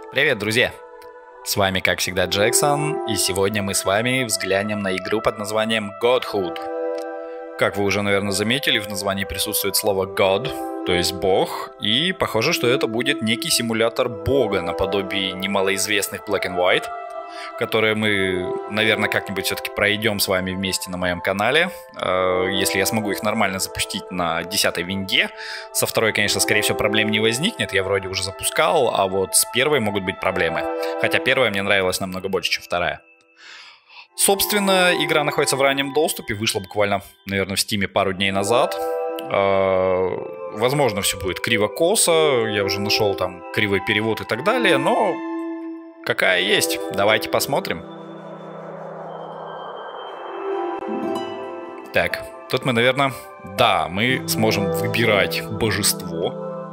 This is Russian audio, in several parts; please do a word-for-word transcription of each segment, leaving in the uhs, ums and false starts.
Привет, друзья! С вами, как всегда, Джексон, и сегодня мы с вами взглянем на игру под названием Godhood. Как вы уже, наверное, заметили, в названии присутствует слово God, то есть Бог, и похоже, что это будет некий симулятор Бога наподобие немалоизвестных Black and White, которые мы, наверное, как-нибудь все-таки пройдем с вами вместе на моем канале, если я смогу их нормально запустить на десятой винде. Со второй, конечно, скорее всего, проблем не возникнет, я вроде уже запускал, а вот с первой могут быть проблемы. Хотя первая мне нравилась намного больше, чем вторая. Собственно, игра находится в раннем доступе, вышла буквально, наверное, в Стиме пару дней назад. Возможно, все будет криво-косо, я уже нашел там кривой перевод и так далее, но... какая есть. Давайте посмотрим. Так, тут мы, наверное... Да, мы сможем выбирать божество.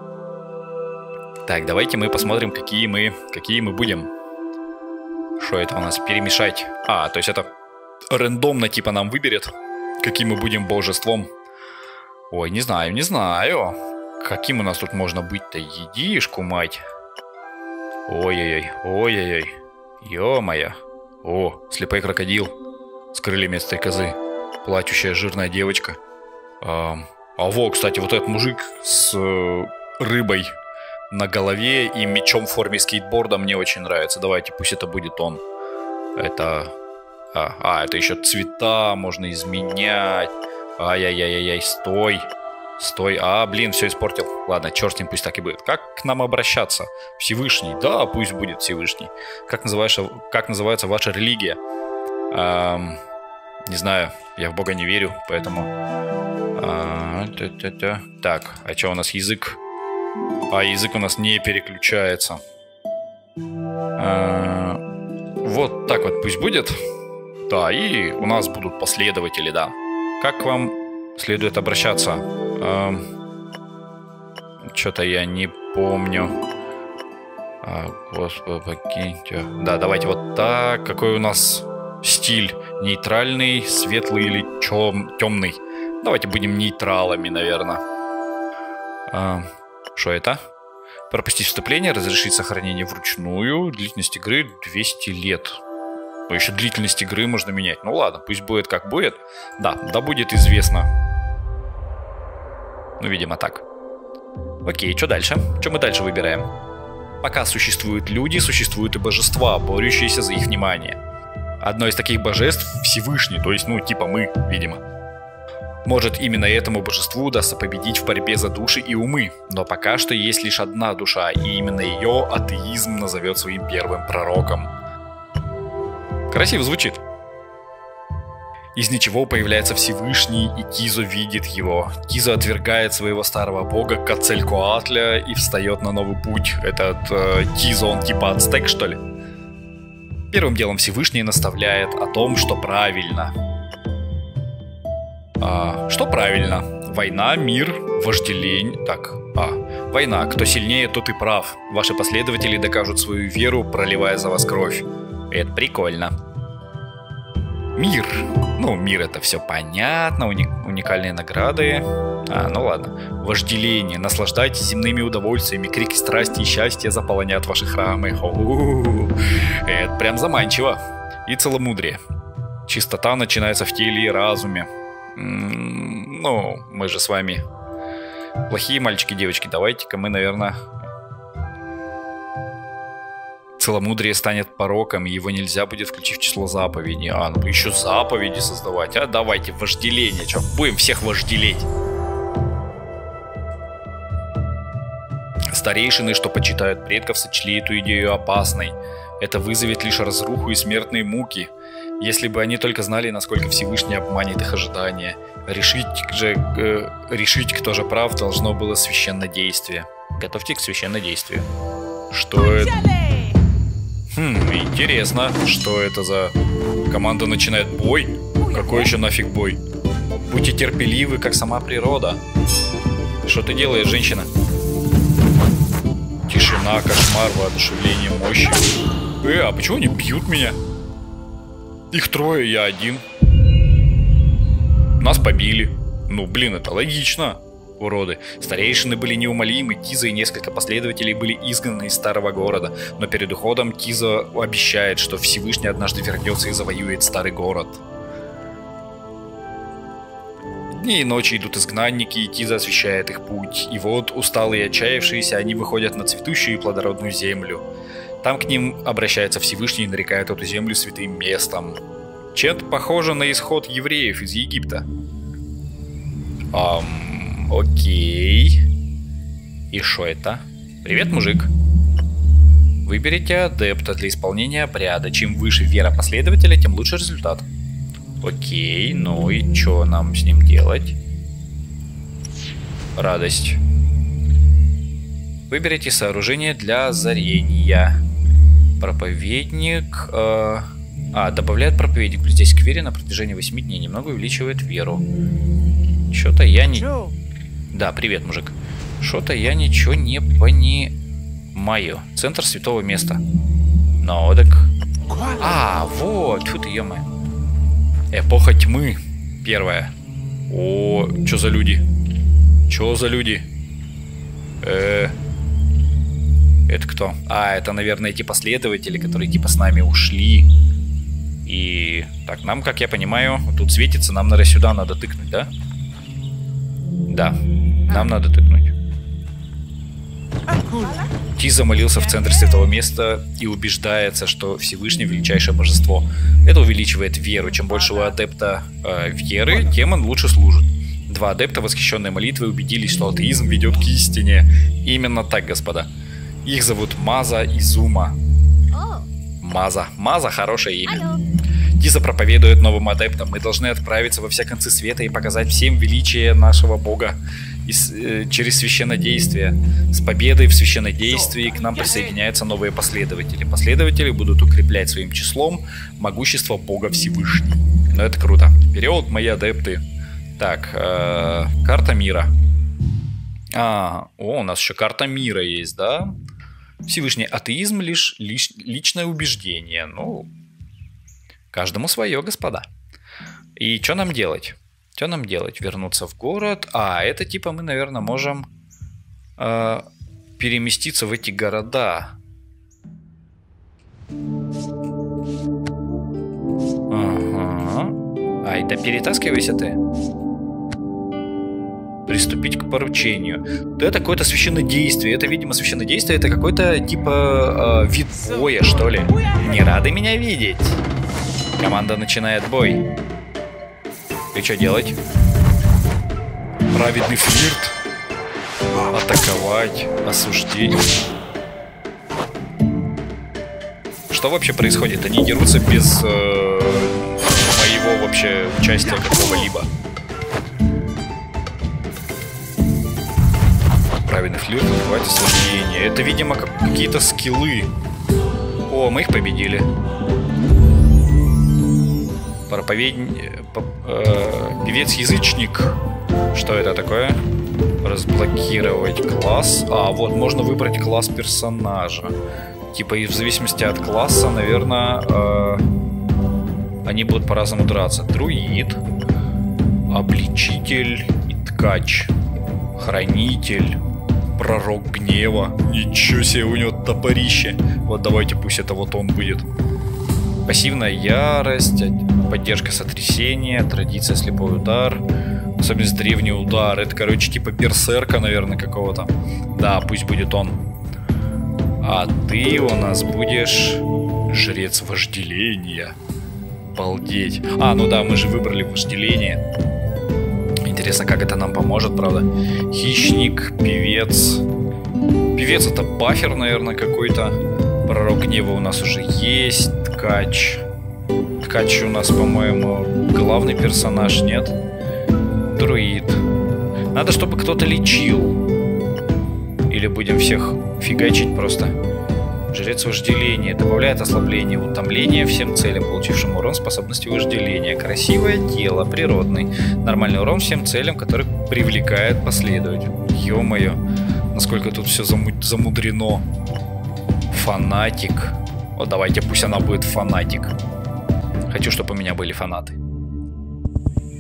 Так, давайте мы посмотрим, какие мы, какие мы будем. Что это у нас? Перемешать. А, то есть это рандомно типа нам выберет, каким мы будем божеством. Ой, не знаю, не знаю. Каким у нас тут можно быть-то? Едишку, мать. Ой-ой-ой, ой-ой-ой, ё-моё. О, слепой крокодил с крыльями стрекозы, плачущая жирная девочка. А, а во, кстати, вот этот мужик с э, рыбой на голове и мечом в форме скейтборда мне очень нравится. Давайте, пусть это будет он. Это... А, а это еще цвета можно изменять. Ай-яй-яй-яй, стой. Стой, а, блин, все испортил. Ладно, черт с ним, пусть так и будет. Как к нам обращаться? Всевышний, да, пусть будет Всевышний. Как называется, как называется ваша религия? Эм, не знаю, я в Бога не верю, поэтому... А, та -та -та. Так, а что у нас язык? А, язык у нас не переключается. А, вот так вот пусть будет. Да, и у нас будут последователи, да. Как к вам следует обращаться? Что-то я не помню. А, Господи, покиньте. Да, давайте вот так. Какой у нас стиль? Нейтральный, светлый или чем, темный? Давайте будем нейтралами, наверное. Что а, это? Пропустить вступление, разрешить сохранение вручную. Длительность игры двести лет. Ну, еще длительность игры можно менять. Ну ладно, пусть будет как будет. Да, да будет известно. Ну, видимо, так. Окей, что дальше? Что мы дальше выбираем? Пока существуют люди, существуют и божества, борющиеся за их внимание. Одно из таких божеств — Всевышний, то есть, ну, типа мы, видимо. Может, именно этому божеству удастся победить в борьбе за души и умы, но пока что есть лишь одна душа, и именно ее атеизм назовет своим первым пророком. Красиво звучит. Из ничего появляется Всевышний, и Кизо видит его. Кизо отвергает своего старого бога Кацелькоатля и встает на новый путь. Этот э, Кизо, он типа ацтек, что ли? Первым делом Всевышний наставляет о том, что правильно. А, что правильно? Война, мир, вожделение... Так, а, война. Кто сильнее, тот и прав. Ваши последователи докажут свою веру, проливая за вас кровь. Это прикольно. Мир. Ну, мир — это все понятно, уни- уникальные награды. А, ну ладно. Вожделение. Наслаждайтесь земными удовольствиями. Крики страсти и счастья заполонят ваши храмы. У-у-у. Это прям заманчиво. И целомудрие. Чистота начинается в теле и разуме. М-м- ну, мы же с вами плохие мальчики, девочки. Давайте-ка мы, наверное... Целомудрие станет пороком, и его нельзя будет включить в число заповедей. А, ну еще заповеди создавать. А давайте вожделение. Че, будем всех вожделеть. Старейшины, что почитают предков, сочли эту идею опасной. Это вызовет лишь разруху и смертные муки. Если бы они только знали, насколько Всевышний обманет их ожидания. Решить же, э, решить, кто же прав, должно было священнодействие. Готовьте к священнодействию. Что это? Хм, интересно, что это за... Команда начинает бой? Какой еще нафиг бой? Будьте терпеливы, как сама природа. Что ты делаешь, женщина? Тишина, кошмар, воодушевление, мощи. Э, а почему они бьют меня? Их трое, я один. Нас побили. Ну, блин, это логично. Уроды. Старейшины были неумолимы, Тиза и несколько последователей были изгнаны из старого города. Но перед уходом Тиза обещает, что Всевышний однажды вернется и завоюет старый город. Дни и ночи идут изгнанники, и Тиза освещает их путь. И вот, усталые и отчаявшиеся, они выходят на цветущую и плодородную землю. Там к ним обращается Всевышний и нарекает эту землю святым местом. Чем-то похоже на исход евреев из Египта. Ам, окей. И что это? Привет, мужик. Выберите адепта для исполнения обряда. Чем выше вера последователя, тем лучше результат. Окей, ну и что нам с ним делать? Радость. Выберите сооружение для озарения. Проповедник... Э... А, добавляет проповедник здесь к вере на протяжении восьми дней. Немного увеличивает веру. Что-то я не... Да, привет, мужик. Что-то я ничего не понимаю. Центр святого места. Ну, так... А, вот, фу ты, ё-моё. Эпоха тьмы. Первая. О, что за люди? Что за люди? Э... Это кто? А, это, наверное, эти последователи, которые типа с нами ушли. И... Так, нам, как я понимаю, тут светится, нам, наверное, сюда надо тыкнуть, да? Да, нам надо тыкнуть. Тиза молился в центре святого места и убеждается, что Всевышний величайшее божество. Это увеличивает веру. Чем больше у адепта э, веры, тем он лучше служит. Два адепта, восхищенные молитвой, убедились, что атеизм ведет к истине. Именно так, господа. Их зовут Маза и Зума. Маза. Маза — хорошее имя. Тиза проповедует новым адептам: мы должны отправиться во все концы света и показать всем величие нашего Бога и, э, через священнодействие. С победой в священнодействии к нам присоединяются новые последователи. Последователи будут укреплять своим числом могущество Бога Всевышний. Ну это круто. Вперед, мои адепты. Так, э, карта мира. А, о, у нас еще карта мира есть, да? Всевышний атеизм лишь, лишь личное убеждение. Ну, каждому свое, господа. И что нам делать? Что нам делать? Вернуться в город? А, это типа мы, наверное, можем э, переместиться в эти города. Ага. Ай, да перетаскивайся ты. Приступить к поручению. Да, это какое-то священнодействие. Это, видимо, священнодействие. Это какой-то типа э, вид боя, что ли. Не рады меня видеть? Команда начинает бой. И что делать? Праведный флирт. Атаковать. Осуждение. Что вообще происходит? Они дерутся без э, моего вообще участия какого-либо. Правильный флирт, вызывает осуждение. Это, видимо, как какие-то скиллы. О, мы их победили. Проповедник... Э, певец-язычник. Что это такое? Разблокировать класс. А, вот, можно выбрать класс персонажа. Типа, и в зависимости от класса, наверное, э, они будут по-разному драться. Друид. Обличитель и ткач. Хранитель. Пророк гнева. Ничего себе, у него топорище. Вот давайте, пусть это вот он будет. Пассивная ярость, поддержка сотрясения, традиция слепой удар, особенность древний удар. Это, короче, типа берсерка, наверное, какого-то. Да, пусть будет он. А ты у нас будешь жрец вожделения. Балдеть. А, ну да, мы же выбрали вожделение. Интересно, как это нам поможет, правда? Хищник, певец. Певец — это бафер, наверное, какой-то. Пророк гнева у нас уже есть. Ткач. Ткач у нас, по-моему, главный персонаж, нет? Друид. Надо, чтобы кто-то лечил. Или будем всех фигачить просто. Жрец вожделения. Добавляет ослабление, утомление всем целям, получившим урон способности вожделения. Красивое тело, природный. Нормальный урон всем целям, который привлекает последовать. Ё-моё, насколько тут все замудрено. Фанатик. Вот давайте, пусть она будет фанатик. Хочу, чтобы у меня были фанаты.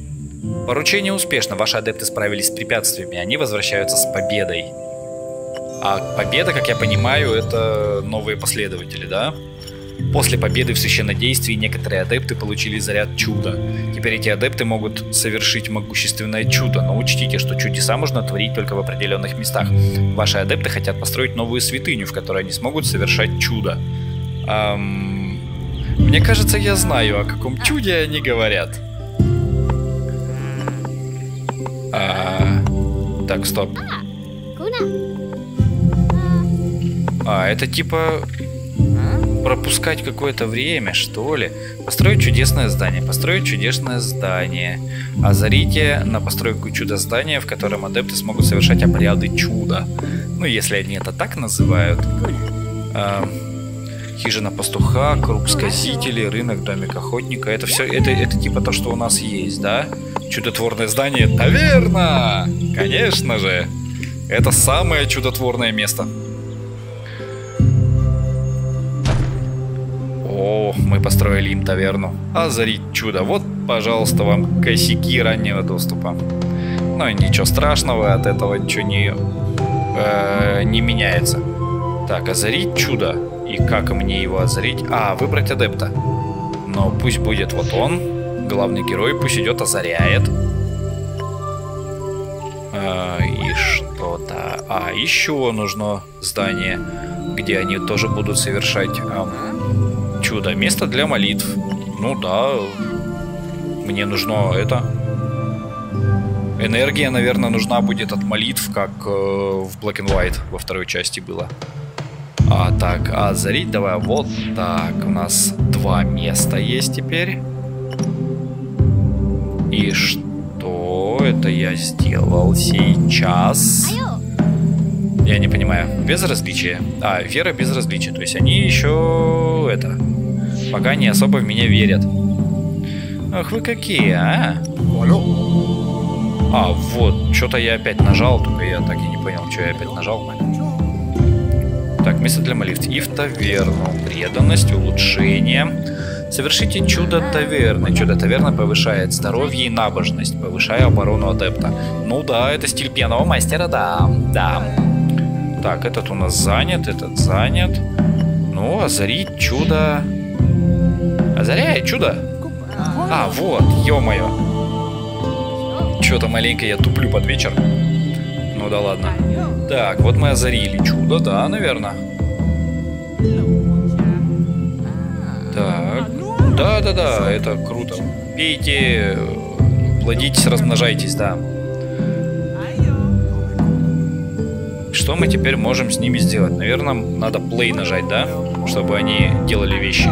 Поручение успешно. Ваши адепты справились с препятствиями. Они возвращаются с победой. А победа, как я понимаю, это новые последователи, да? После победы в священнодействии некоторые адепты получили заряд чуда. Теперь эти адепты могут совершить могущественное чудо, но учтите, что чудеса можно творить только в определенных местах. Ваши адепты хотят построить новую святыню, в которой они смогут совершать чудо. Эм... Мне кажется, я знаю, о каком чуде они говорят. А... Так, стоп. А, это типа... пропускать какое-то время, что ли. Построить чудесное здание. Построить чудесное здание. Озарите на постройку чудо-здания, в котором адепты смогут совершать обряды чуда. Ну, если они это так называют. А, хижина пастуха, круг сказителей, рынок, домик охотника. Это все, это, это типа то, что у нас есть, да? Чудотворное здание. Таверна! Конечно же. Это самое чудотворное место. О, мы построили им таверну. Озарить чудо. Вот, пожалуйста, вам косяки раннего доступа. Ну, ничего страшного, от этого ничего не, э, не меняется. Так, озарить чудо. И как мне его озарить? А, выбрать адепта. Но пусть будет вот он. Главный герой, пусть идет, озаряет. А, и что-то... А, еще нужно здание, где они тоже будут совершать... А, чудо. Место для молитв. Ну да. Мне нужно это. Энергия, наверное, нужна будет от молитв, как э, в Black and White во второй части было. А так, а озарить давай вот так. У нас два места есть теперь. И что это я сделал сейчас? Я не понимаю. Безразличие. А, вера безразличия. То есть они еще это... Пока не особо в меня верят. Ах вы какие, а? А, вот. Что-то я опять нажал, только я так и не понял, что я опять нажал. Так, место для молитв. И в таверну. Преданность, улучшение. Совершите чудо таверны. Чудо таверны повышает здоровье и набожность, повышая оборону адепта. Ну да, это стиль пьяного мастера, да. Да. Так, этот у нас занят, этот занят. Ну, озарить чудо. Озаряет чудо. А, вот, ё-моё. Чё-то маленько я туплю под вечер. Ну да ладно. Так, вот мы озарили чудо, да, наверное. Так. Да-да-да, это круто. Пейте, плодитесь, размножайтесь, да. Что мы теперь можем с ними сделать? Наверное, надо play нажать, да? Чтобы они делали вещи.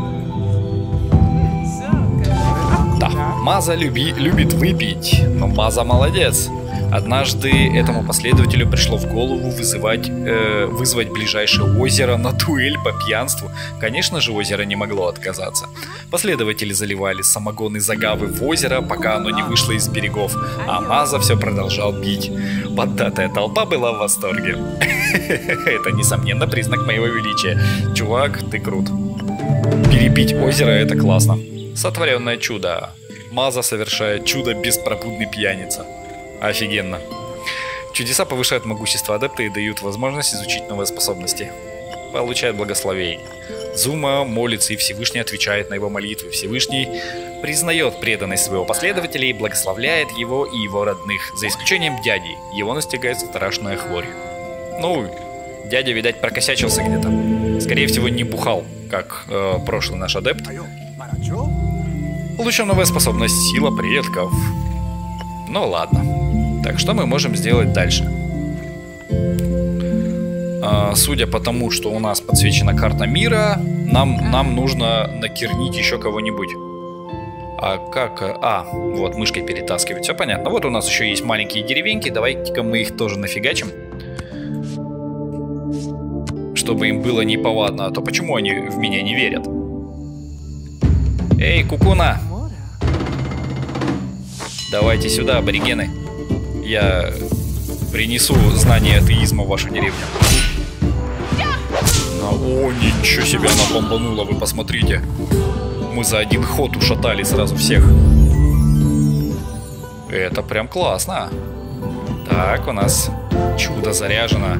Да, Маза люби, любит выпить, но Маза молодец. Однажды этому последователю пришло в голову вызывать, э, вызвать ближайшее озеро на дуэль по пьянству. Конечно же, озеро не могло отказаться. Последователи заливали самогон из агавы в озеро, пока оно не вышло из берегов, а Маза все продолжал пить. Поддатая толпа была в восторге. Это, несомненно, признак моего величия. Чувак, ты крут. Перепить озеро — это классно. Сотворенное чудо. Маза совершает чудо беспробудный пьяница. Офигенно. Чудеса повышают могущество адепта и дают возможность изучить новые способности. Получает благословение. Зума молится, и Всевышний отвечает на его молитвы. Всевышний признает преданность своего последователя и благословляет его и его родных, за исключением дяди. Его настигает страшная хворь. Ну, дядя, видать, прокосячился где-то. Скорее всего, не бухал, как э, прошлый наш адепт. Получена новая способность — сила предков. Ну ладно. Так, что мы можем сделать дальше? А, судя по тому, что у нас подсвечена карта мира, нам, нам нужно накернить еще кого-нибудь. А как... А, вот, мышкой перетаскивать. Все понятно. Вот у нас еще есть маленькие деревеньки. Давайте-ка мы их тоже нафигачим. Чтобы им было неповадно. А то почему они в меня не верят? Эй, кукуна! Давайте сюда, аборигены. Я принесу знание атеизма в вашу деревню. А, о, ничего себе она бомбанула, вы посмотрите. Мы за один ход ушатали сразу всех. Это прям классно. Так, у нас чудо заряжено.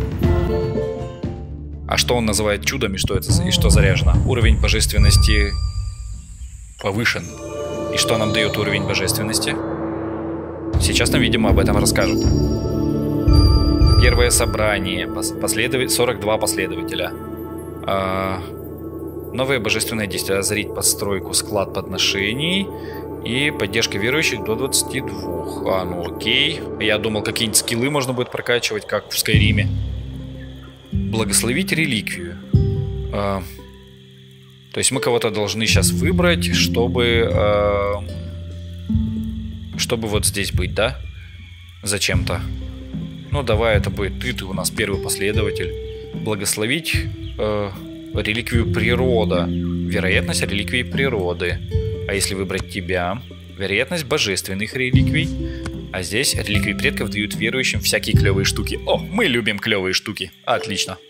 А что он называет чудом и что это и что заряжено? Уровень божественности повышен. И что нам дает уровень божественности? Сейчас нам, видимо, об этом расскажут. Первое собрание. Последов... сорок два последователя. А... Новые божественные действия. Озарить постройку, склад подношений. И поддержка верующих до двадцати двух. А, ну окей. Я думал, какие-нибудь скиллы можно будет прокачивать, как в Скайриме. Благословить реликвию. А, то есть мы кого-то должны сейчас выбрать, чтобы а, чтобы вот здесь быть, да? Зачем-то. Ну давай, это будет ты, ты у нас первый последователь. Благословить а, реликвию природа. Вероятность реликвии природы. А если выбрать тебя? Вероятность божественных реликвий. А здесь реликвии предков дают верующим всякие клевые штуки. О, мы любим клевые штуки. Отлично.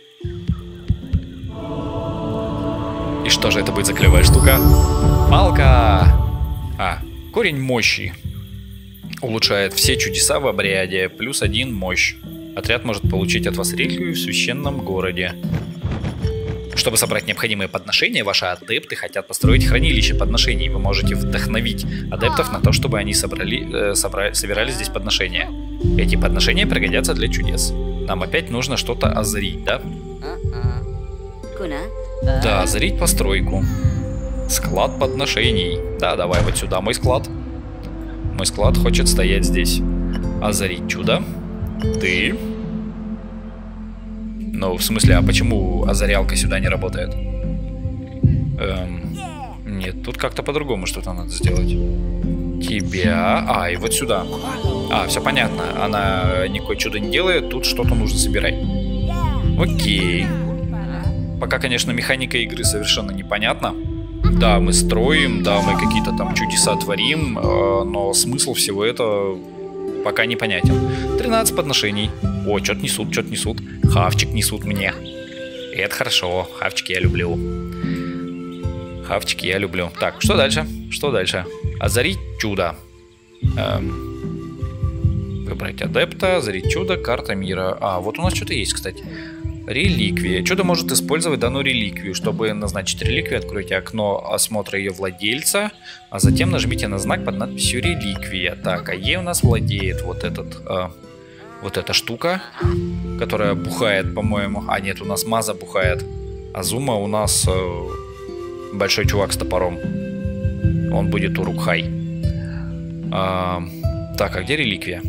И что же это будет за клевая штука? Палка! А, корень мощи. Улучшает все чудеса в обряде. Плюс один мощь. Отряд может получить от вас реликвию в священном городе. Чтобы собрать необходимые подношения, ваши адепты хотят построить хранилище подношений. Вы можете вдохновить адептов на то, чтобы они собрали, э, собрали, собирали здесь подношения. Эти подношения пригодятся для чудес. Нам опять нужно что-то озарить, да? Да, озарить постройку. Склад подношений. Да, давай вот сюда мой склад. Мой склад хочет стоять здесь. Озарить чудо. Ты... Ну, в смысле, а почему озарялка сюда не работает? Эм, нет, тут как-то по-другому что-то надо сделать. Тебя... А, и вот сюда. А, все понятно. Она никакое чудо не делает, тут что-то нужно собирать. Окей. Пока, конечно, механика игры совершенно непонятна. Да, мы строим, да, мы какие-то там чудеса творим, э, но смысл всего этого пока непонятен. тринадцать подношений. О, что-то несут, что-то несут. Хавчик несут мне. И это хорошо. Хавчики я люблю. Хавчики я люблю. Так, что дальше? Что дальше? Озарить чудо. Эм, выбрать адепта. Озарить чудо. Карта мира. А, вот у нас что-то есть, кстати. Реликвия. Чудо может использовать данную реликвию. Чтобы назначить реликвию, откройте окно осмотра ее владельца, а затем нажмите на знак под надписью «Реликвия». Так, а ей у нас владеет вот этот... Э, вот эта штука, которая бухает, по-моему. А нет, у нас Маза бухает. А Зума у нас э, большой чувак с топором. Он будет Урукхай. А, так, а где реликвия?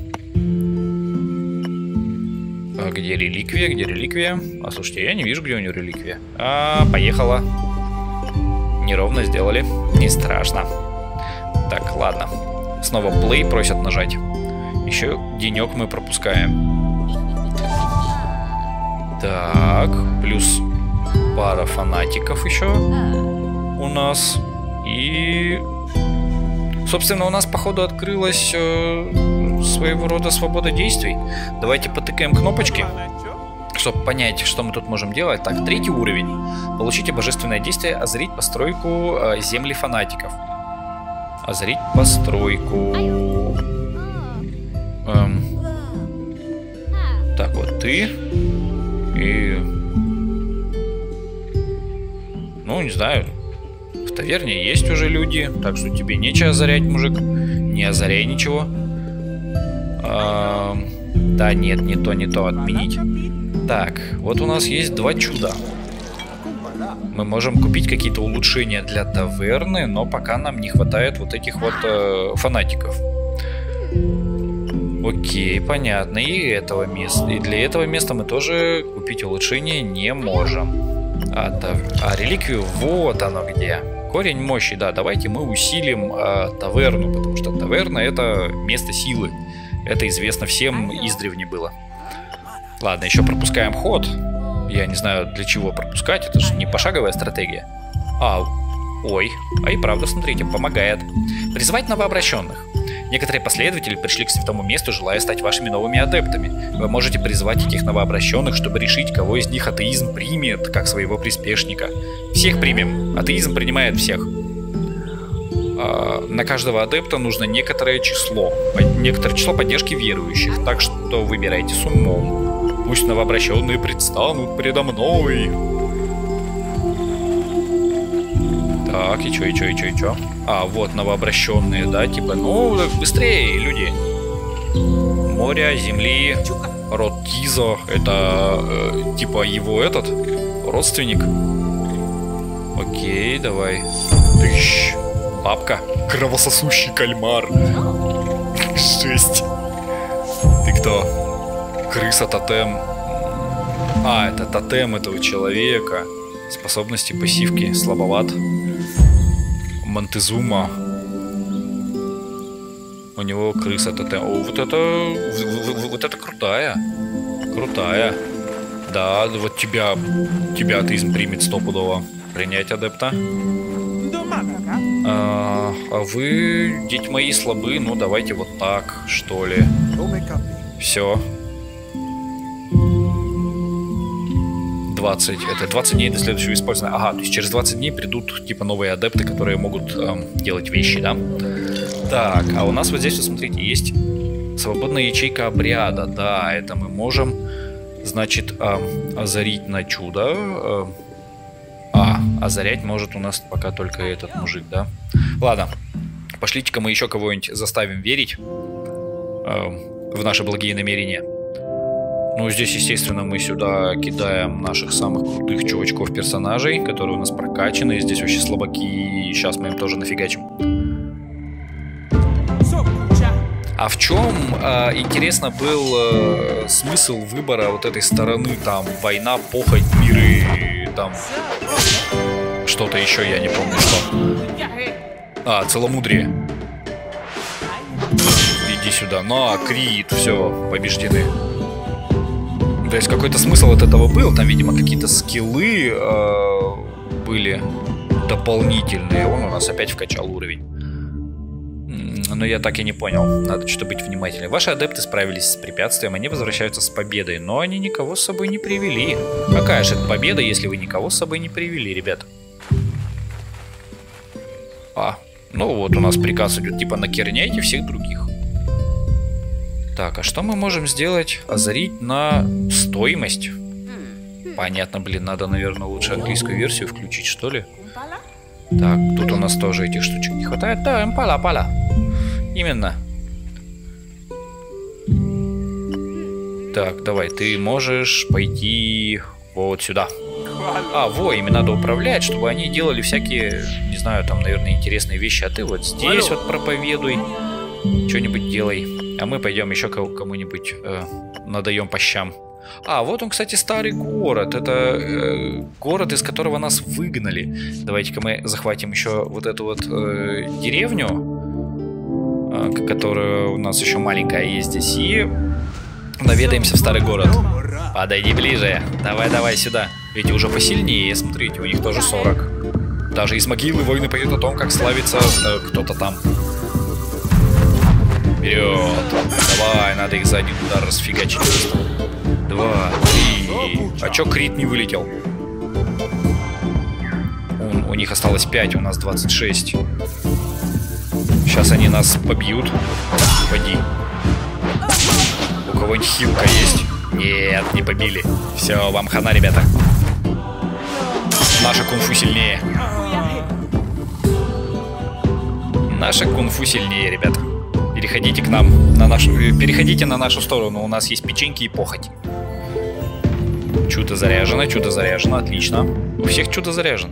А где реликвия? Где реликвия? А слушайте, я не вижу, где у нее реликвия. А, поехала. Неровно сделали. Не страшно. Так, ладно. Снова play просят нажать. Еще денек мы пропускаем. Так, плюс пара фанатиков еще у нас. И, собственно, у нас, походу, открылась э, своего рода свобода действий. Давайте потыкаем кнопочки, чтобы понять, что мы тут можем делать. Так, третий уровень. Получите божественное действие озарить постройку э, земли фанатиков. Озарить постройку. Эм. Так, вот ты. И... Ну, не знаю. В таверне есть уже люди, так что тебе нечего озарять, мужик. Не озаряй ничего. Эм. Да, нет, не то, не то. Отменить. Так, вот у нас есть два чуда. Мы можем купить какие-то улучшения для таверны, но пока нам не хватает вот этих вот э, фанатиков. Окей, понятно. И этого места. И для этого места мы тоже купить улучшение не можем. А, тав... а реликвию, вот оно где. Корень мощи, да. Давайте мы усилим э, таверну, потому что таверна — это место силы. Это известно всем издревле было. Ладно, еще пропускаем ход. Я не знаю, для чего пропускать. Это же не пошаговая стратегия. А, ой. А и правда, смотрите, помогает. Призывать новообращенных. Некоторые последователи пришли к святому месту, желая стать вашими новыми адептами. Вы можете призвать этих новообращенных, чтобы решить, кого из них атеизм примет, как своего приспешника. Всех примем. Атеизм принимает всех. э, на каждого адепта нужно некоторое число. Некоторое число поддержки верующих. Так что выбирайте с умом. Пусть новообращенные предстанут передо мной. Так, и чё, и чё, и чё, и чё? А, вот новообращенные, да, типа, ну, так быстрее, люди. Моря, земли, род Кизо, это, э, типа, его этот, родственник. Окей, давай. Тыщ. Лапка. Кровососущий кальмар. Жесть. Ты кто? Крыса, тотем. А, это тотем этого человека. Способности, пассивки, слабоват. Монтезума. У него крыса тотем. О, вот это... Вот это крутая. Крутая. Да, вот тебя... Тебя атеизм примет стопудово. Принять адепта. А, а вы, дети мои, слабы. Ну, давайте вот так, что ли. Все. двадцать. Это двадцать дней до следующего использования. Ага, то есть через двадцать дней придут, типа, новые адепты, которые могут эм, делать вещи, да? Так, а у нас вот здесь, вот, смотрите, есть свободная ячейка обряда. Да, это мы можем, значит, эм, озарить на чудо. Эм, а, озарять может у нас пока только этот мужик, да? Ладно, пошлите-ка мы еще кого-нибудь заставим верить эм, в наши благие намерения. Ну, здесь, естественно, мы сюда кидаем наших самых крутых чувачков-персонажей, которые у нас прокачаны. Здесь вообще слабаки, сейчас мы им тоже нафигачим. А в чем, э, интересно, был э, смысл выбора вот этой стороны? Там война, похоть, мир и там что-то еще, я не помню, что. А, целомудрие. Иди сюда. На, Крит, все, побеждены. То есть какой-то смысл от этого был. Там, видимо, какие-то скиллы э, были дополнительные. Он у нас опять вкачал уровень. Но я так и не понял. Надо что-то быть внимательнее. Ваши адепты справились с препятствием. Они возвращаются с победой. Но они никого с собой не привели. Какая же это победа, если вы никого с собой не привели, ребята? А, ну вот у нас приказ идет. Типа накерняйте всех других. Так, а что мы можем сделать? Озарить на стоимость. Понятно, блин, надо, наверное, лучше английскую версию включить, что ли? Так, тут у нас тоже этих штучек не хватает. Да, импала, пала. Именно. Так, давай, ты можешь пойти вот сюда. А, во, ими надо управлять, чтобы они делали всякие, не знаю, там, наверное, интересные вещи. А ты вот здесь вот проповедуй. Что-нибудь делай. А мы пойдем еще кому-нибудь э, надаем по щам. А, вот он, кстати, старый город. Это э, город, из которого нас выгнали. Давайте-ка мы захватим еще вот эту вот э, деревню, э, которая у нас еще маленькая есть здесь. И наведаемся в старый город. Подойди ближе. Давай-давай сюда. Эти уже посильнее, смотрите, у них тоже сорок. Даже из могилы воины поют о том, как славится э, кто-то там. Вперед! Давай, надо их за один удар расфигачить. Два, три. А чё Крит не вылетел? У, у них осталось пять, у нас двадцать шесть. Сейчас они нас побьют. Поди. У кого-нибудь хилка есть? Нет, не побили. Все, вам хана, ребята. Наша кунг-фу сильнее. Наша кунг-фу сильнее, ребята. Переходите к нам, на нашу, переходите на нашу сторону, у нас есть печеньки и похоть. Чудо заряжено, чудо заряжено, отлично. У всех чудо заряжено.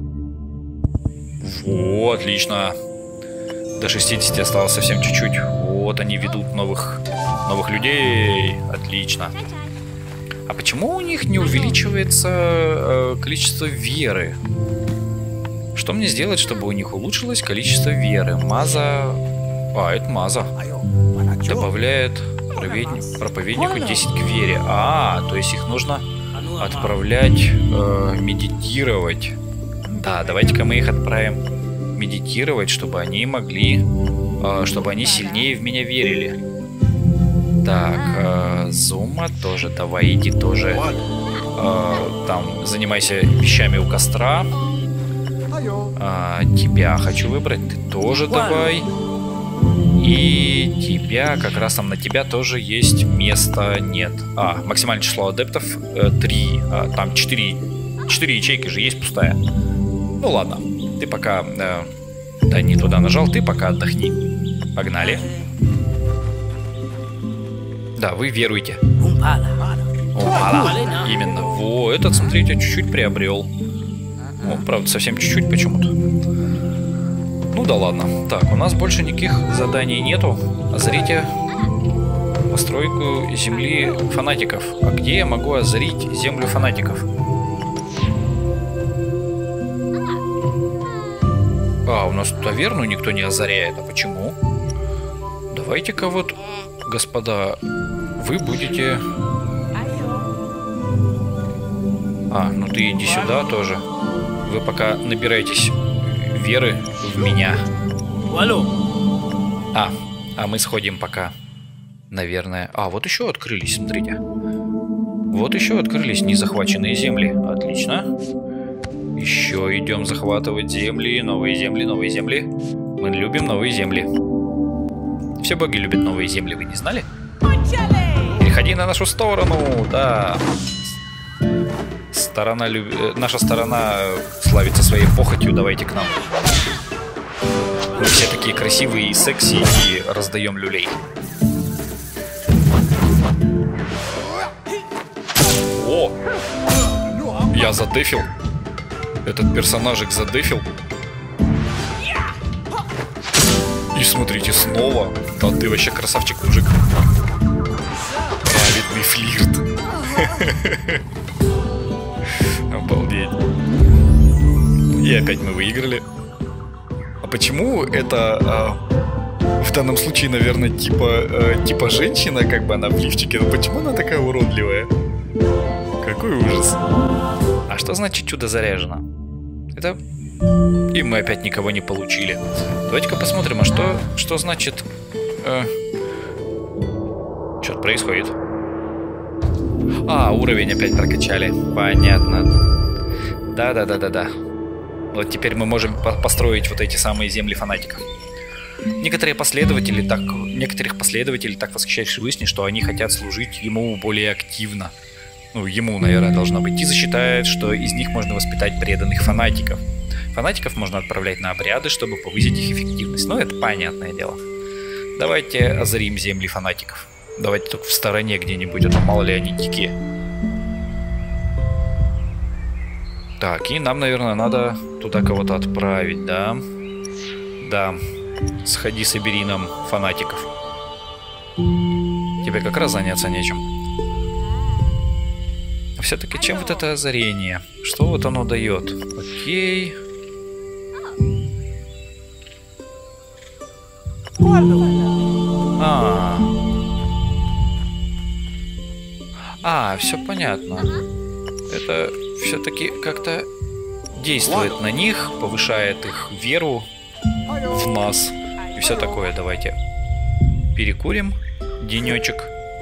Вот, отлично. До шестидесяти осталось совсем чуть-чуть. Вот они ведут новых, новых людей. Отлично. А почему у них не увеличивается э, количество веры? Что мне сделать, чтобы у них улучшилось количество веры? Маза... А, это Маза. Добавляет проповеднику, проповеднику десять к вере. А, то есть их нужно отправлять э, медитировать. Да, давайте-ка мы их отправим медитировать, чтобы они могли, э, чтобы они сильнее в меня верили. Так, э, Зума тоже, давай иди тоже. Э, там, занимайся вещами у костра. А, тебя хочу выбрать. Ты тоже давай. И тебя, как раз там на тебя тоже есть место. Нет. А, максимальное число адептов три. А, там четыре ячейки же есть пустая. Ну ладно. Ты пока... Э, да, не туда нажал. Ты пока отдохни. Погнали. Да, вы веруете. Опа, именно. Во, этот, смотрите, чуть-чуть приобрел. О, правда, совсем чуть-чуть почему-то. Ну да ладно. Так, у нас больше никаких заданий нету. Озрите постройку земли фанатиков. А где я могу озрить землю фанатиков? А, у нас таверну никто не озаряет. А почему? Давайте-ка вот, господа, вы будете... А, ну ты иди сюда тоже. Вы пока набираетесь веры в меня. А, а мы сходим пока, наверное. А, вот еще открылись, смотрите. Вот еще открылись незахваченные земли. Отлично. Еще идем захватывать земли. Новые земли, новые земли. Мы любим новые земли. Все боги любят новые земли, вы не знали? Переходи на нашу сторону, да. Сторона люб... Наша сторона славится своей похотью, давайте к нам. Мы все такие красивые и секси и раздаем люлей. О! Я задефил. Этот персонажик задефил. И смотрите, снова. Да ты вообще красавчик, мужик. Праведный флирт. Обалдеть. И опять мы выиграли. А почему это а, в данном случае, наверное, типа, а, типа женщина, как бы она в лифчике, но почему она такая уродливая? Какой ужас. А что значит чудо заряжено? Это... И мы опять никого не получили. Давайте-ка посмотрим, а что, что значит... Э... Что-то происходит. А, уровень опять прокачали. Понятно. Да-да-да-да-да. Вот теперь мы можем по построить вот эти самые земли фанатиков. Некоторые последователи так... Некоторых последователей так восхищают Всевышний, что они хотят служить ему более активно. Ну, ему, наверное, должно быть. Тиза считает, что из них можно воспитать преданных фанатиков. Фанатиков можно отправлять на обряды, чтобы повысить их эффективность. Но это понятное дело. Давайте озарим земли фанатиков. Давайте только в стороне где-нибудь, а то мало ли они дикие. Так, и нам, наверное, надо туда кого-то отправить, да? Да. Сходи, собери нам фанатиков. Тебе как раз заняться нечем. Все-таки чем вот это озарение? Что вот оно дает? Окей. А. А, все понятно. Это все-таки как-то действует на них, повышает их веру в нас и все такое. Давайте перекурим денечек.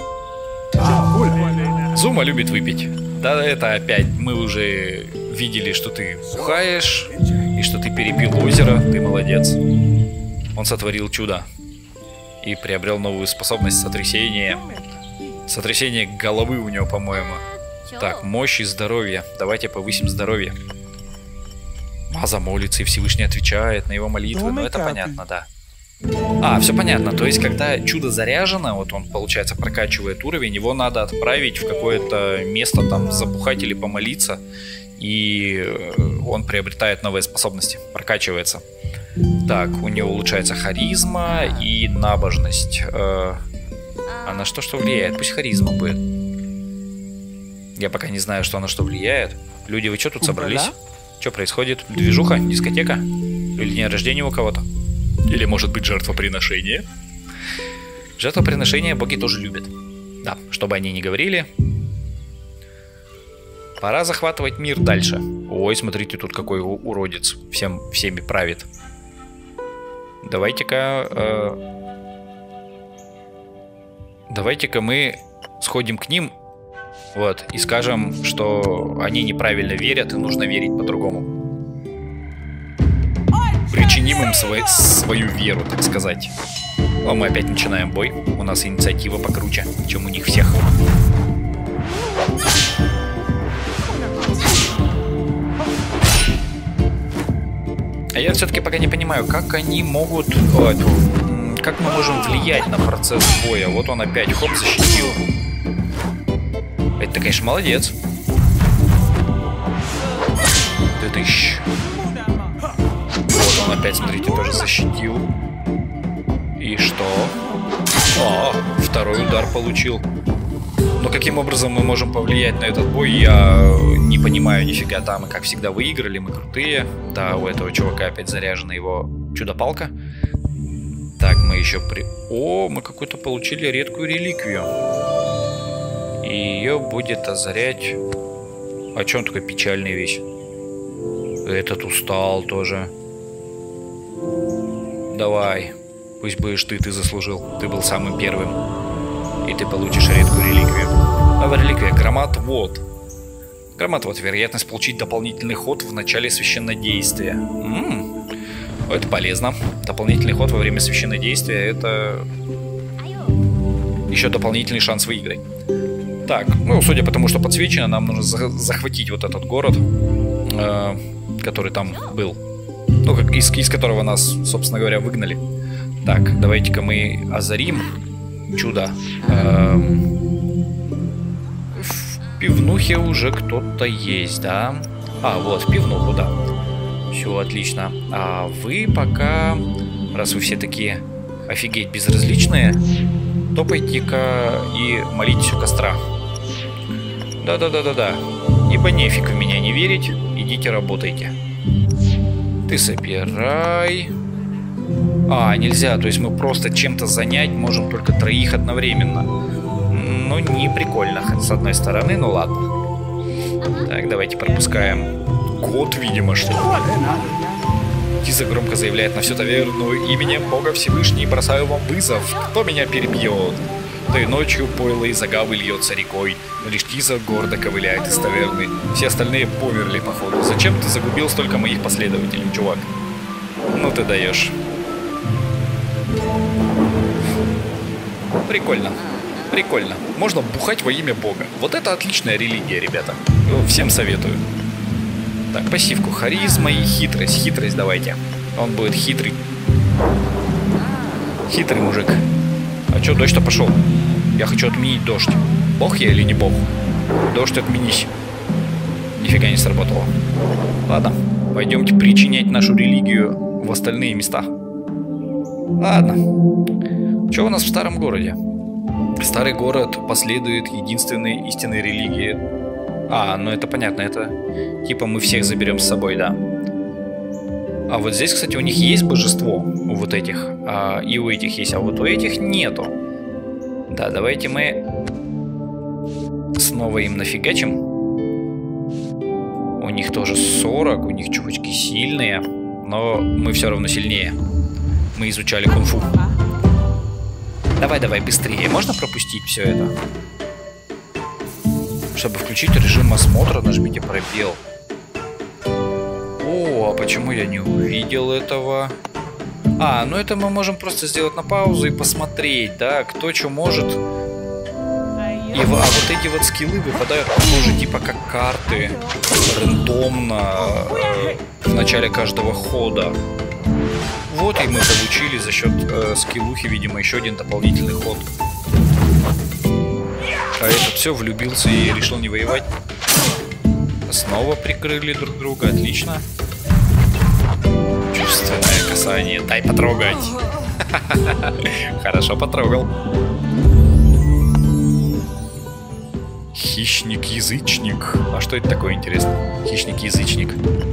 Зума любит выпить. Да, это опять мы уже видели, что ты бухаешь и что ты перепил озеро. Ты молодец. Он сотворил чудо и приобрел новую способность сотрясения. Сотрясение головы у него, по-моему. Так, мощь и здоровье. Давайте повысим здоровье. Маза молится, и Всевышний отвечает на его молитвы. Ну, это понятно, да. А, все понятно. То есть, когда чудо заряжено, вот он, получается, прокачивает уровень, его надо отправить в какое-то место, там, забухать или помолиться, и он приобретает новые способности, прокачивается. Так, у него улучшается харизма и набожность. А на что что влияет? Пусть харизма будет. Я пока не знаю, что на что влияет. Люди, вы что тут собрались? Что происходит? Движуха? Дискотека? Или день рождения у кого-то? Или, может быть, жертвоприношение? Жертвоприношение боги тоже любят. Да, что бы они ни говорили. Пора захватывать мир дальше. Ой, смотрите, тут какой уродец. Всем, всеми правит. Давайте-ка... Э, давайте-ка мы сходим к ним. Вот, и скажем, что они неправильно верят, и нужно верить по-другому. причиним им свой, свою веру, так сказать. А мы опять начинаем бой. У нас инициатива покруче, чем у них всех. А я все-таки пока не понимаю, как они могут... О, как мы можем влиять на процесс боя. Вот он опять, хоп, защитил. Это, конечно, молодец. Ты тысяч. Вот он опять, смотрите, тоже защитил. И что? О, второй удар получил. Но каким образом мы можем повлиять на этот бой, я не понимаю нифига. Там мы, как всегда, выиграли, мы крутые. Да, у этого чувака опять заряжена его чудо-палка. Так, мы еще при... О, мы какую-то получили редкую реликвию. И ее будет озарять... А че он такой печальный весь? Этот устал тоже. Давай. Пусть будешь ты, ты заслужил. Ты был самым первым. И ты получишь редкую реликвию. Новая реликвия. Громоотвод. Громоотвод. Вероятность получить дополнительный ход в начале священнодействия. М-м. Это полезно. Дополнительный ход во время священнодействия — это еще дополнительный шанс выиграть. Так, ну, судя по тому, что подсвечено, нам нужно за захватить вот этот город, э который там был. Ну, как из, из которого нас, собственно говоря, выгнали. Так, давайте-ка мы озарим чудо. Эм, в пивнухе уже кто-то есть, да? А, вот, в пивнуху, да. Все, отлично. А вы пока, раз вы все такие офигеть безразличные, топайте-ка и молитесь у костра. Да-да-да-да-да. Ибо нефиг в меня не верить, идите работайте. Ты собирай... А, нельзя, то есть мы просто чем-то занять можем только троих одновременно. Ну, не прикольно, с одной стороны, ну ладно. Так, давайте пропускаем. Кот, видимо, что ли? Киза громко заявляет на всю таверну: именем Бога Всевышний бросаю вам вызов. Кто меня перебьет? Да и ночью пойло из агавы льется рекой. Но лишь Киза гордо ковыляет из таверны. Все остальные померли, походу. Зачем ты загубил столько моих последователей, чувак? Ну ты даешь. Прикольно. Прикольно. Можно бухать во имя Бога. Вот это отличная религия, ребята. Всем советую. Так, пассивку. Харизма и хитрость. Хитрость давайте. Он будет хитрый. Хитрый мужик. А чё, дождь-то пошел? Я хочу отменить дождь. Бог я или не бог? Дождь отменись. Нифига не сработало. Ладно. Пойдемте причинять нашу религию в остальные места. Ладно. Что у нас в старом городе? Старый город последует единственной истинной религии. А, ну это понятно, это типа мы всех заберем с собой, да. А вот здесь, кстати, у них есть божество, у вот этих, а, и у этих есть, а вот у этих нету. Да, давайте мы снова им нафигачим. У них тоже сорок, у них чувачки сильные, но мы все равно сильнее. Мы изучали кунг-фу. Давай, давай, быстрее. Можно пропустить все это? Чтобы включить режим осмотра, нажмите пробел. О, а почему я не увидел этого? А, ну это мы можем просто сделать на паузу и посмотреть, да, кто что может. И, а вот эти вот скиллы выпадают, похоже, типа как карты, рандомно, э, в начале каждого хода. Вот и мы получили за счет э, скиллухи, видимо, еще один дополнительный ход. А этот все, влюбился и решил не воевать. Снова прикрыли друг друга, отлично. Чувственное касание, дай потрогать. Хорошо потрогал. Хищник-язычник. А что это такое, интересно? Хищник-язычник.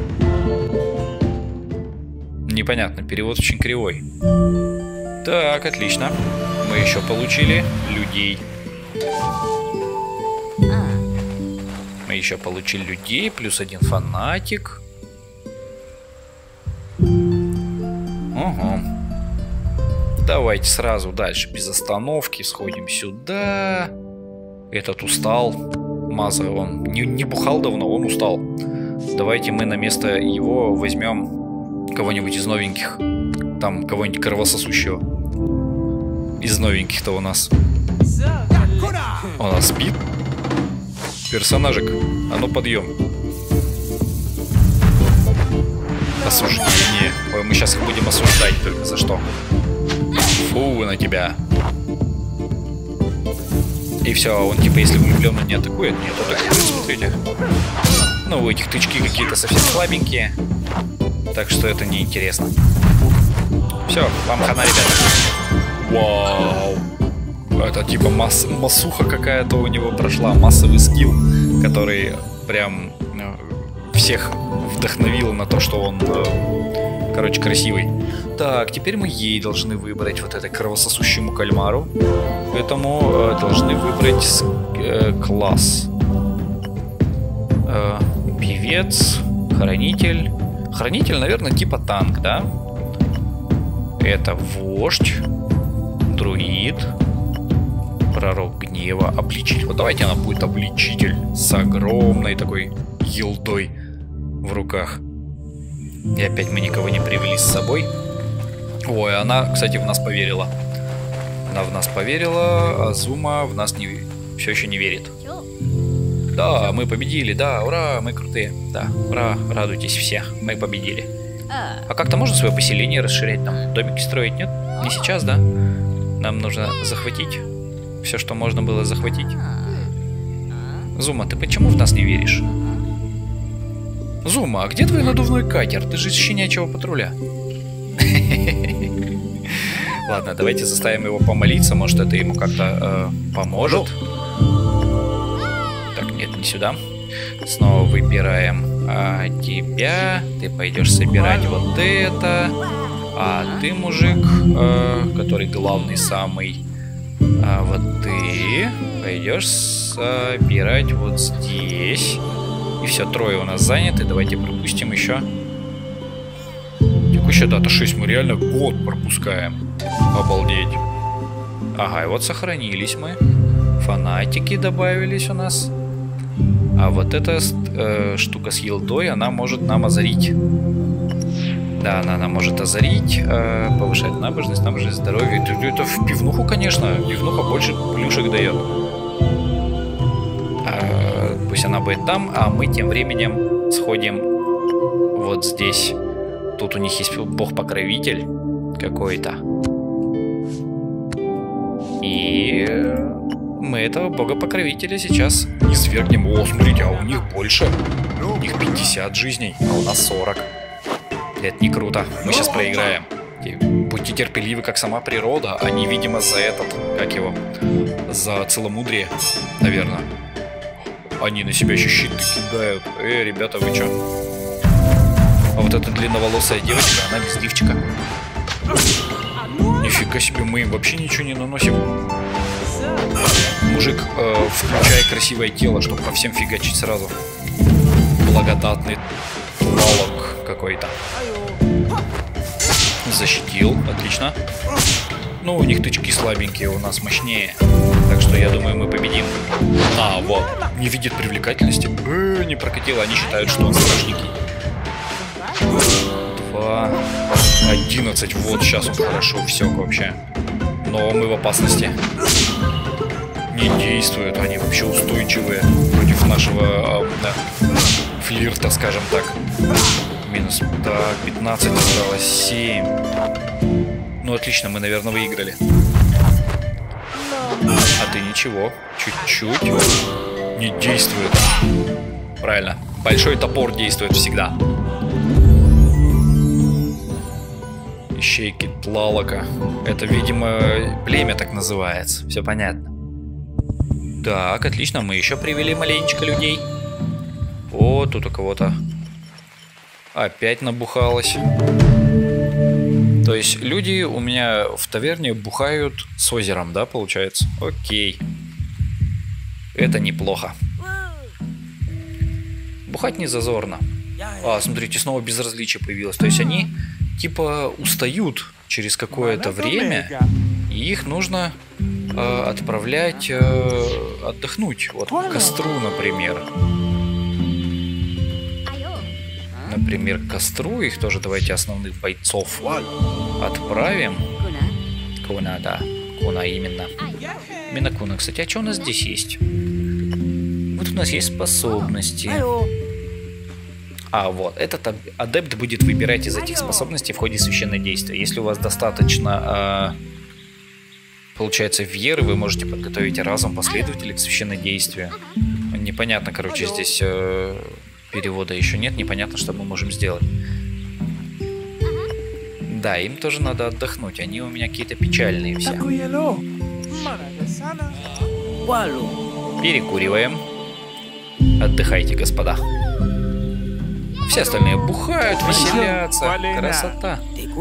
Непонятно, перевод очень кривой. Так, отлично. Мы еще получили людей. Мы еще получили людей, плюс один фанатик. Ого. Давайте сразу дальше, без остановки, сходим сюда. Этот устал. Маза, он не, не бухал давно, он устал. Давайте мы на место его возьмем кого-нибудь из новеньких. Там кого-нибудь кровососущего. Из новеньких-то у нас. У нас спит. Персонажик. А ну подъем. Осуждение. Ой, мы сейчас их будем осуждать только за что. Фу на тебя. И все, он типа, если влюбленный не атакует, нет, атакует, смотрите. Ну, у этих тычки какие-то совсем слабенькие. Так что это неинтересно. Все, вам хана, ребята. Вау. Это типа масс массуха какая-то у него прошла. Массовый скилл, который прям всех вдохновил на то, что он, короче, красивый. Так, теперь мы ей должны выбрать вот это кровососущему кальмару. Поэтому э, должны выбрать э, класс. Э, певец, хранитель. Хранитель, наверное, типа танк, да? Это вождь, друид, пророк гнева, обличитель. Вот давайте она будет обличитель с огромной такой елдой в руках. И опять мы никого не привели с собой. Ой, она, кстати, в нас поверила. Она в нас поверила, а Зума в нас не, все еще не верит. Да, мы победили, да, ура, мы крутые. Да, ура, радуйтесь все, мы победили. А как-то можно свое поселение расширять, там, домики строить, нет? Не сейчас, да? Нам нужно захватить все, что можно было захватить. Зума, ты почему в нас не веришь? Зума, а где твой надувной катер? Ты же из щенячьего патруля. Ладно, давайте заставим его помолиться. Может, это ему как-то э, поможет. Так, нет, не сюда. Снова выбираем а, тебя. Ты пойдешь собирать вот это. А ты, мужик, э, который главный самый, а вот ты пойдешь собирать вот здесь. И все, трое у нас заняты. Давайте пропустим еще. Какой еще дата? шесть. Мы реально год пропускаем. Обалдеть. Ага, и вот сохранились мы. Фанатики добавились у нас. А вот эта э, штука с елдой, она может нам озарить. Да, она нам может озарить, э, повышать набожность, набожность здоровья. Это, это в пивнуху, конечно. Пивнуха больше плюшек дает. Э, пусть она будет там, а мы тем временем сходим вот здесь. Тут у них есть бог-покровитель какой-то. И мы этого бога-покровителя сейчас низвергнем. О, смотрите, а у них больше. У них пятьдесят жизней, а у нас сорок. Это не круто. Мы сейчас проиграем. Будьте терпеливы, как сама природа. Они, видимо, за этот, как его, за целомудрие, наверное. Они на себя еще щиты кидают. Эй, ребята, вы чё? А вот эта длинноволосая девочка, она без лифчика. Нифига себе, мы им вообще ничего не наносим. Мужик, э, включай красивое тело, чтобы по всем фигачить сразу. Благодатный лалок какой-то. Защитил, отлично. Ну, у них тычки слабенькие, у нас мощнее. Так что я думаю, мы победим. А, вот, не видит привлекательности. Э, не прокатило, они считают, что он страшненький. Два. Одиннадцать. Вот сейчас он хорошо все вообще. Но мы в опасности. Не действуют. Они вообще устойчивые против нашего э, да, флирта, скажем так. Минус. Так, пятнадцать осталось. семь. Ну, отлично, мы, наверное, выиграли. А ты ничего. Чуть-чуть. Не действует. Правильно. Большой топор действует всегда. Ищейки Тлалока. Это, видимо, племя так называется. Все понятно. Так, отлично. Мы еще привели маленечко людей. О, тут у кого-то опять набухалось. То есть люди у меня в таверне бухают с озером, да, получается? Окей. Это неплохо. Бухать не зазорно. А, смотрите, снова безразличие появилось. То есть они типа устают через какое-то время, и их нужно э, отправлять э, отдохнуть. Вот к костру, например. например, к костру. Их тоже давайте основных бойцов отправим. Куна, да. Куна именно. Именно Куна. Кстати, а что у нас здесь есть? Вот у нас есть способности. А, вот. Этот адепт будет выбирать из этих способностей в ходе священного действия. Если у вас достаточно, э, получается, веры, вы можете подготовить разум последователей к священнодействию. Непонятно, короче, здесь э, перевода еще нет. Непонятно, что мы можем сделать. Да, им тоже надо отдохнуть. Они у меня какие-то печальные все. Перекуриваем. Отдыхайте, господа. Все остальные бухают, веселятся. Красота.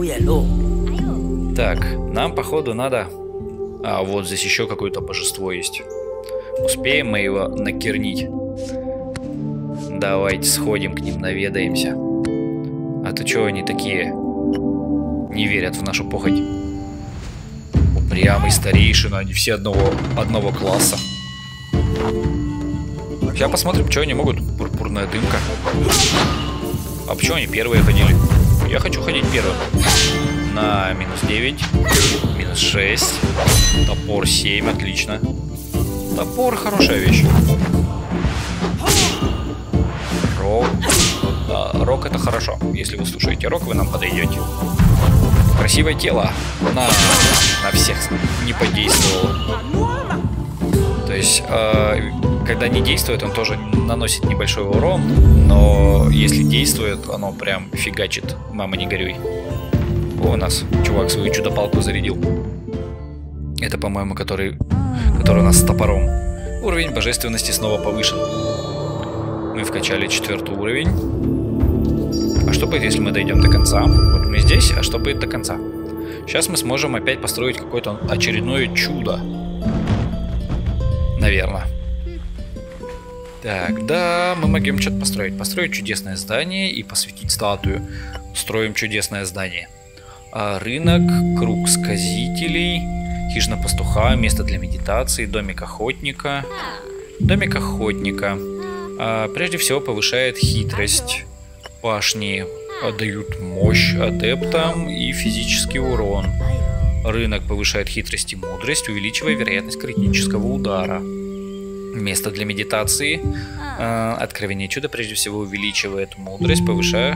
Так, нам, походу, надо... А, вот здесь еще какое-то божество есть. Успеем мы его накернить? Давайте сходим к ним, наведаемся. А то чего они такие не верят в нашу похоть? Упрямый старейшина, они все одного, одного класса. Сейчас посмотрим, что они могут. Пурпурная дымка. А почему они первые ходили? Я хочу ходить первым. На минус девять. Минус шесть. Топор семь, отлично. Топор хорошая вещь. Рок. А, рок это хорошо. Если вы слушаете рок, вы нам подойдете. Красивое тело. На, на всех не подействовало. То есть, э, когда не действует, он тоже наносит небольшой урон. Но если действует, оно прям фигачит. Мама, не горюй. О, у нас чувак свою чудо-палку зарядил. Это, по-моему, который, который у нас с топором. Уровень божественности снова повышен. Мы вкачали четвертый уровень. А что будет, если мы дойдем до конца? Вот мы здесь, а что будет до конца? Сейчас мы сможем опять построить какое-то очередное чудо. Наверное. Так, да, мы могем что-то построить. Построить чудесное здание и посвятить статую. Строим чудесное здание. А, рынок, круг сказителей, хижина пастуха, место для медитации, домик охотника. Домик охотника. А, прежде всего повышает хитрость. Башни дают мощь адептам и физический урон. Рынок повышает хитрость и мудрость, увеличивая вероятность критического удара. Место для медитации. Э, откровение чуда прежде всего увеличивает мудрость, повышая...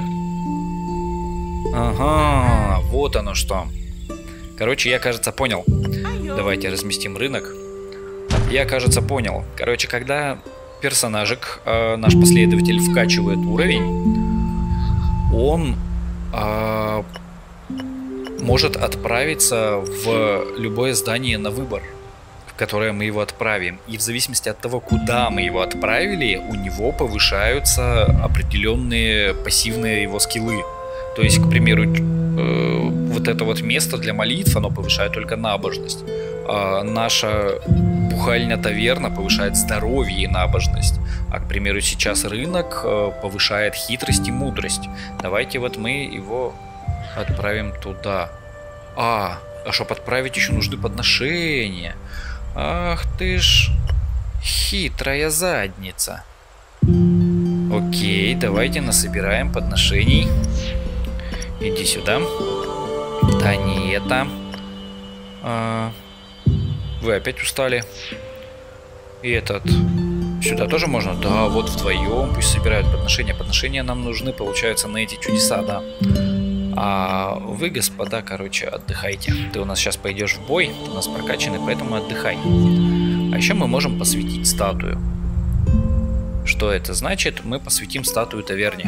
Ага, вот оно что. Короче, я, кажется, понял. Давайте разместим рынок. Я, кажется, понял. Короче, когда персонажик, э, наш последователь, вкачивает уровень, он... Э, может отправиться в любое здание на выбор, в которое мы его отправим. И в зависимости от того, куда мы его отправили, у него повышаются определенные пассивные его скиллы. То есть, к примеру, э, вот это вот место для молитв, оно повышает только набожность. А наша бухальня-таверна повышает здоровье и набожность. А, к примеру, сейчас рынок э, повышает хитрость и мудрость. Давайте вот мы его... отправим туда. А, а чтобы отправить, еще нужны подношения. Ах ты ж хитрая задница. Окей, давайте насобираем подношений. Иди сюда. Да не это. А, вы опять устали. И этот... Сюда тоже можно? Да, вот вдвоем. Пусть собирают подношения. Подношения нам нужны, получается, на эти чудеса, да. А вы, господа, короче, отдыхайте. Ты у нас сейчас пойдешь в бой, ты у нас прокачанный, поэтому отдыхай. А еще мы можем посвятить статую. Что это значит? Мы посвятим статую таверне.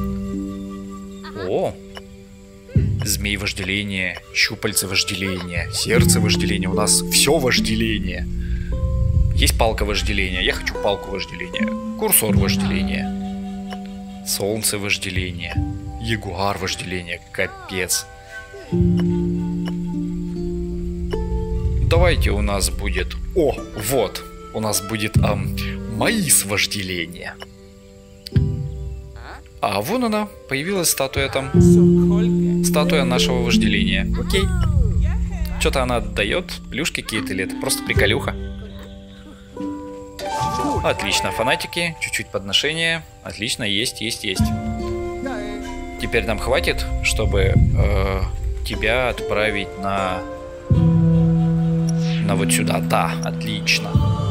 О! Змей вожделения, щупальце вожделения, сердце вожделения. У нас все вожделение. Есть палка вожделения. Я хочу палку вожделения. Курсор вожделения. Солнце вожделения. Ягуар вожделения, капец. Давайте у нас будет... О, вот, у нас будет эм, маис вожделения. А вон она, появилась статуя там. Статуя нашего вожделения. Окей. Что-то она отдает, плюшки какие-то или это просто приколюха. Отлично, фанатики, чуть-чуть подношения. Отлично, есть, есть, есть. теперь нам хватит, чтобы э, тебя отправить на... На вот сюда. Да, отлично.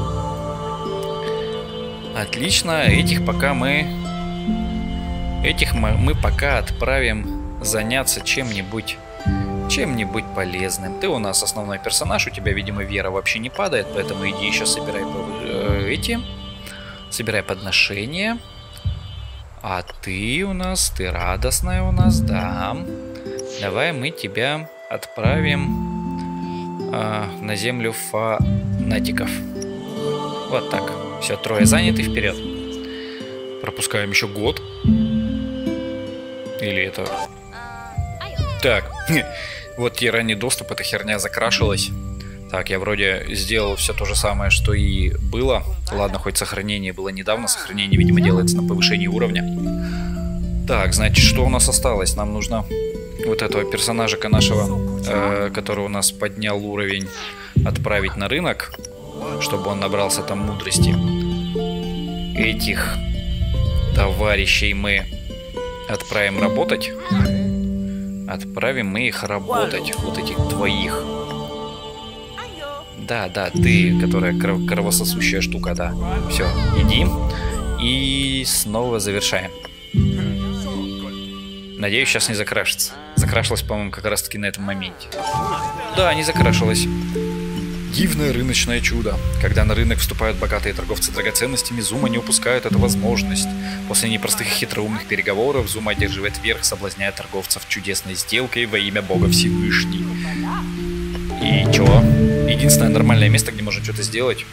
Отлично. Этих пока мы... Этих мы, мы пока отправим заняться чем-нибудь... Чем-нибудь полезным. Ты у нас основной персонаж, у тебя, видимо, вера вообще не падает, поэтому иди еще собирай э, эти... Собирай подношения. А ты у нас, ты радостная у нас, да. Давай мы тебя отправим э, на землю фанатиков. Вот так. Все, трое заняты, вперед. Пропускаем еще год. Или это... Так, вот те ранний доступ, эта херня закрашилась. Так, я вроде сделал все то же самое, что и было. Ладно, хоть сохранение было недавно. Сохранение, видимо, делается на повышении уровня. Так, значит, что у нас осталось? Нам нужно вот этого персонажика нашего, э, который у нас поднял уровень, отправить на рынок, чтобы он набрался там мудрости. Этих товарищей мы отправим работать. Отправим мы их работать. Вот этих двоих. Да, да, ты, которая кров кровососущая штука, да. Все, иди. И снова завершаем. Надеюсь, сейчас не закрашится. Закрашилась, по-моему, как раз таки на этом моменте. Да, не закрашилась. Дивное рыночное чудо. Когда на рынок вступают богатые торговцы драгоценностями, Зума не упускают эту возможность. После непростых и хитроумных переговоров Зума одерживает верх, соблазняя торговцев чудесной сделкой во имя Бога Всевышний. И чё? Единственное нормальное место, где можно что-то сделать.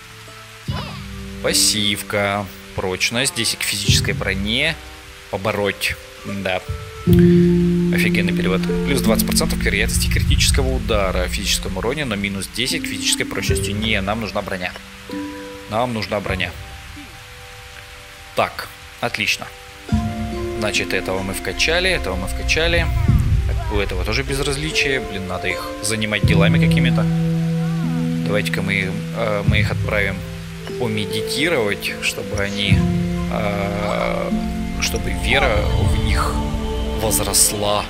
Пассивка. Прочность. десять к физической броне. Побороть. Да. Офигенный перевод. Плюс двадцать процентов к вероятности критического удара. Физическому уроне, но минус десять к физической прочности. Не, нам нужна броня. Нам нужна броня. Так, отлично. Значит, этого мы вкачали, этого мы вкачали. У этого тоже безразличие. Блин, надо их занимать делами какими-то. Давайте-ка мы, э, мы их отправим помедитировать, чтобы они... Э, чтобы вера в них возросла.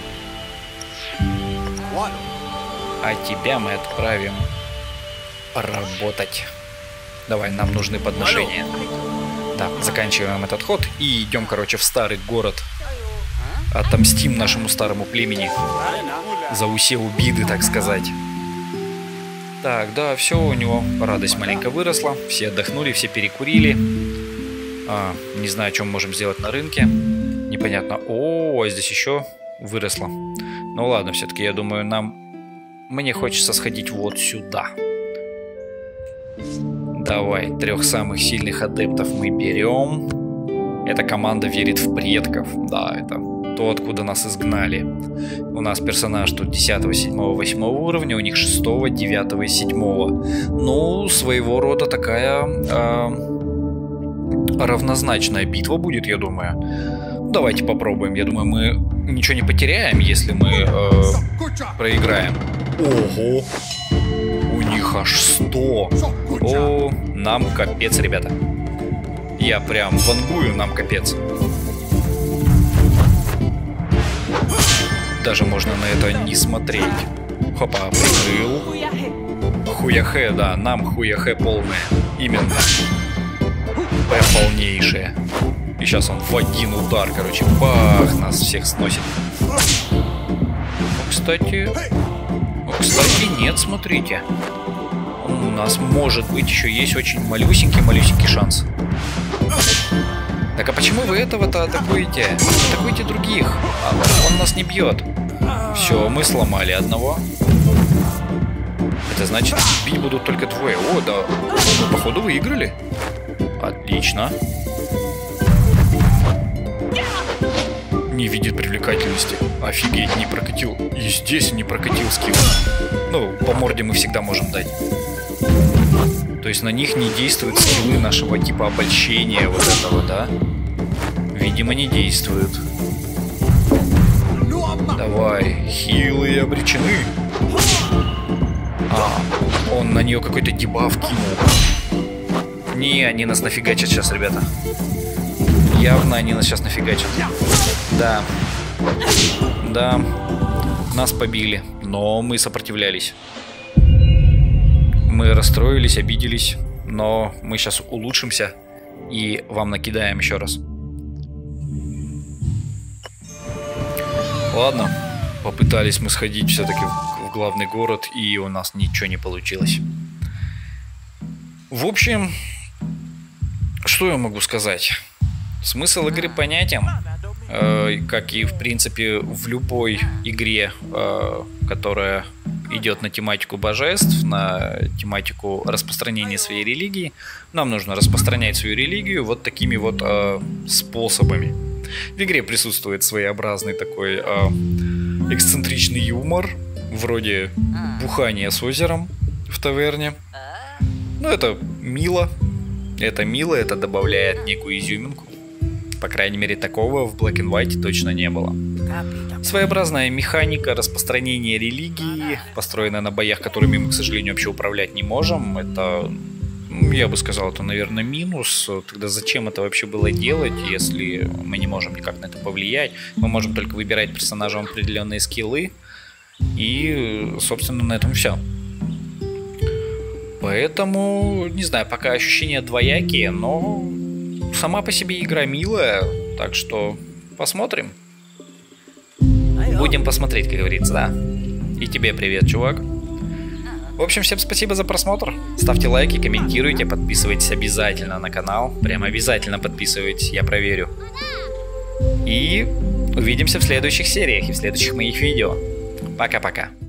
А тебя мы отправим работать. Давай, нам нужны подношения. Да, заканчиваем этот ход и идем, короче, в старый город. Отомстим нашему старому племени за усе убиды, так сказать. Так, да, все, у него радость маленько выросла. Все отдохнули, все перекурили. А, не знаю, о чем можем сделать на рынке. Непонятно. О, здесь еще выросло. Ну ладно, все-таки, я думаю, нам... Мне хочется сходить вот сюда. Давай, трех самых сильных адептов мы берем. Эта команда верит в предков. Да, это то, откуда нас изгнали. У нас персонаж тут десятого, седьмого, восьмого уровня, у них шестого, девятого и седьмого. Ну, своего рода такая э, равнозначная битва будет, я думаю. Давайте попробуем. Я думаю, мы ничего не потеряем, если мы э, проиграем. Ого! У них аж сто. О, нам капец, ребята. Я прям вангую, нам капец. Даже можно на это не смотреть. Хопа, прикрыл. Хуяхэ, да, нам хуяхэ полное. Именно. П полнейшее. И сейчас он в один удар, короче, бах, нас всех сносит. Ну, кстати... Ну, кстати, нет, смотрите. У нас, может быть, еще есть очень малюсенький-малюсенький шанс. Так, а почему вы этого-то атакуете? Атакуйте других. А, он нас не бьет. Все, мы сломали одного. Это значит, бить будут только двое. О, да. Мы, походу, выиграли. Отлично. Не видит привлекательности. Офигеть, не прокатил. И здесь не прокатил скилл. Ну, по морде мы всегда можем дать. То есть на них не действуют скиллы нашего типа обольщения вот этого, да? Видимо, не действуют. Давай, хилые обречены. А, он на нее какой-то дебаф кинул. Не, они нас нафигачат сейчас, ребята. Явно они нас сейчас нафигачат. Да. Да, нас побили, но мы сопротивлялись. Мы расстроились, обиделись, но мы сейчас улучшимся и вам накидаем еще раз. Ладно, попытались мы сходить все-таки в главный город, и у нас ничего не получилось. В общем, что я могу сказать? Смысл игры понятен, э, как и в принципе в любой игре, э, которая идет на тематику божеств, на тематику распространения своей религии. Нам нужно распространять свою религию вот такими вот э, способами. В игре присутствует своеобразный такой э, эксцентричный юмор, вроде бухания с озером в таверне. Ну, это мило. Это мило, это добавляет некую изюминку. По крайней мере, такого в Black and White точно не было. Своеобразная механика распространения религии, построенная на боях, которыми мы, к сожалению, вообще управлять не можем. Это, я бы сказал, это, наверное, минус. Тогда зачем это вообще было делать, если мы не можем никак на это повлиять? Мы можем только выбирать персонажам определенные скиллы. И, собственно, на этом все. Поэтому, не знаю, пока ощущения двоякие, но сама по себе игра милая, так что посмотрим. Будем посмотреть, как говорится, да. И тебе привет, чувак. В общем, всем спасибо за просмотр. Ставьте лайки, комментируйте, подписывайтесь обязательно на канал. Прям обязательно подписывайтесь, я проверю. И увидимся в следующих сериях и в следующих моих видео. Пока-пока.